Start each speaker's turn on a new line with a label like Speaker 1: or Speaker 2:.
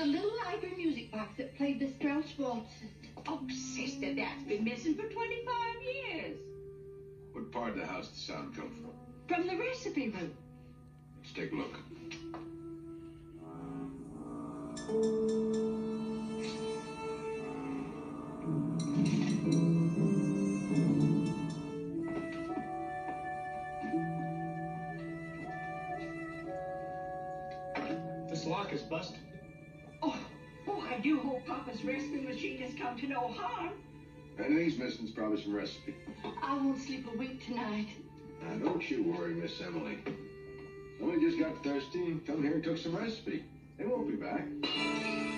Speaker 1: little library music box that played the Strauss Waltons.
Speaker 2: Oh, sister, that's been missing for 25 years.
Speaker 3: What part of the house did the sound come from?
Speaker 2: From the recipe room.
Speaker 3: Let's take a look.
Speaker 4: This lock is busted.
Speaker 2: Oh, I do hope Papa's recipe machine has come to no harm.
Speaker 3: Anything's missing is probably some recipe.
Speaker 1: I won't sleep a wink tonight.
Speaker 3: Now, don't you worry, Miss Emily. Somebody just got thirsty and come here and took some recipe. They won't be back.